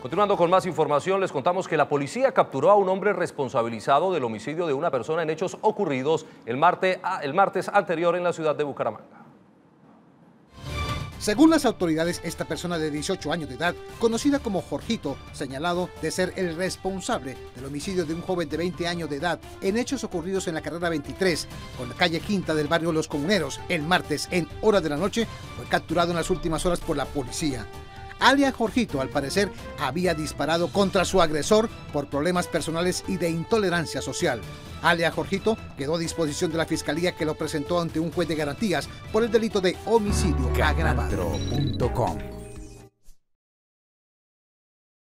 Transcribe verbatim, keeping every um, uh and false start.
Continuando con más información, les contamos que la policía capturó a un hombre responsabilizado del homicidio de una persona en hechos ocurridos el martes, el martes anterior en la ciudad de Bucaramanga. Según las autoridades, esta persona de dieciocho años de edad, conocida como Jorgito, señalado de ser el responsable del homicidio de un joven de veinte años de edad en hechos ocurridos en la carrera veintitrés, con la calle Quinta del barrio Los Comuneros, el martes en horas de la noche, fue capturado en las últimas horas por la policía. Alias Jorgito, al parecer, había disparado contra su agresor por problemas personales y de intolerancia social. Alias Jorgito quedó a disposición de la fiscalía, que lo presentó ante un juez de garantías por el delito de homicidio agravado. Canal tro punto com